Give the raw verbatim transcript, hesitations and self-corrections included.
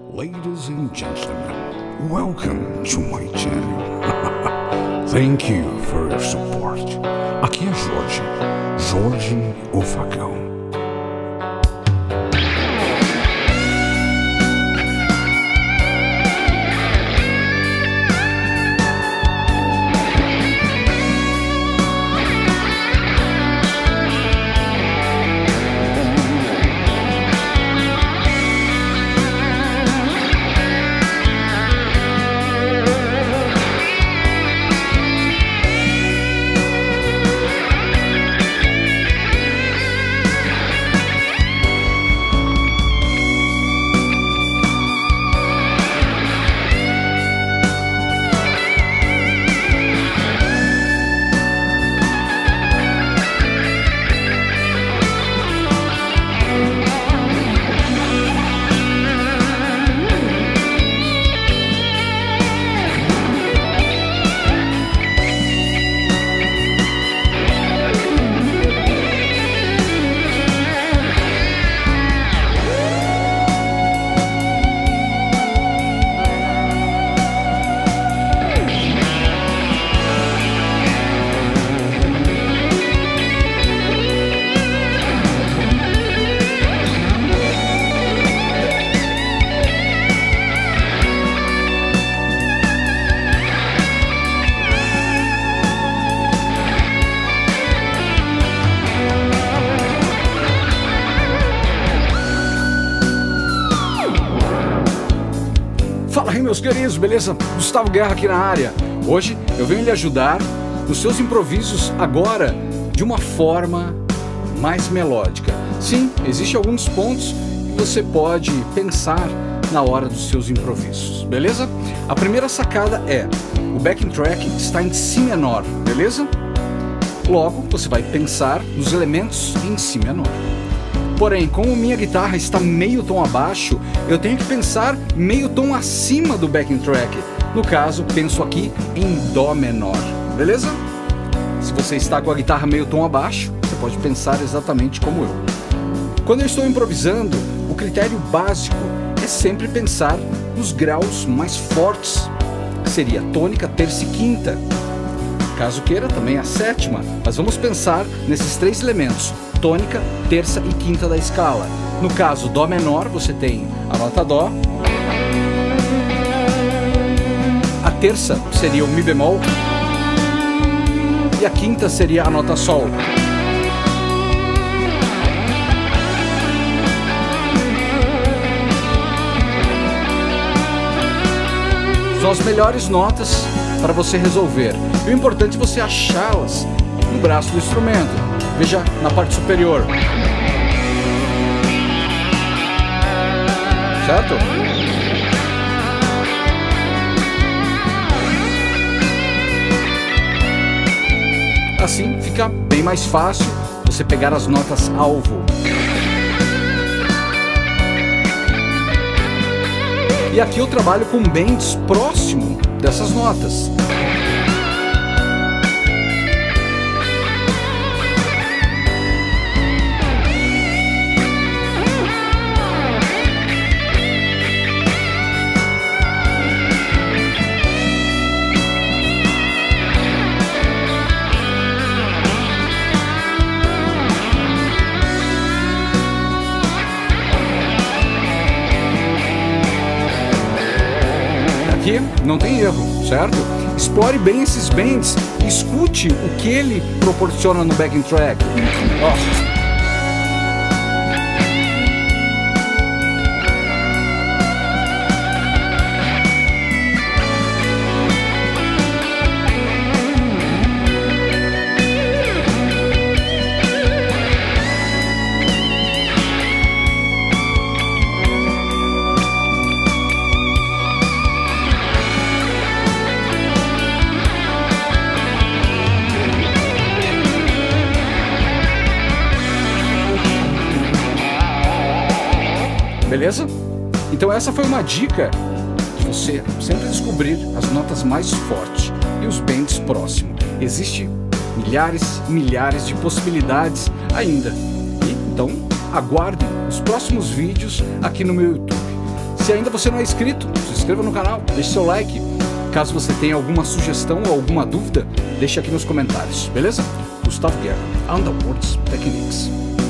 Ladies and gentlemen, welcome to my channel. Thank you for your support. Aqui é Jorge, Jorge o Facão. Fala aí, meus queridos, beleza? Gustavo Guerra aqui na área. Hoje eu venho lhe ajudar nos seus improvisos agora de uma forma mais melódica. Sim, existem alguns pontos que você pode pensar na hora dos seus improvisos, beleza? A primeira sacada é, o backing track está em Si menor, beleza? Logo, você vai pensar nos elementos em Si menor. Porém, como minha guitarra está meio tom abaixo, eu tenho que pensar meio tom acima do backing track. No caso, penso aqui em Dó menor, beleza? Se você está com a guitarra meio tom abaixo, você pode pensar exatamente como eu. Quando eu estou improvisando, o critério básico é sempre pensar nos graus mais fortes, que seria tônica, terça e quinta. Caso queira, também a sétima, mas vamos pensar nesses três elementos, tônica, terça e quinta da escala. No caso, Dó menor, você tem a nota Dó. A terça seria o Mi bemol. E a quinta seria a nota Sol. São as melhores notas para você resolver. E o importante é você achá-las no braço do instrumento. Veja na parte superior. Certo? Assim fica bem mais fácil você pegar as notas alvo. E aqui eu trabalho com bends próximo dessas notas. Aqui não tem erro, certo? Explore bem esses bends, escute o que ele proporciona no backing track. Oh. Beleza? Então essa foi uma dica de você sempre descobrir as notas mais fortes e os bends próximos. Existem milhares e milhares de possibilidades ainda. E então aguardem os próximos vídeos aqui no meu YouTube. Se ainda você não é inscrito, se inscreva no canal, deixe seu like. Caso você tenha alguma sugestão ou alguma dúvida, deixe aqui nos comentários, beleza? Gustavo Guerra, Underworld Techniques.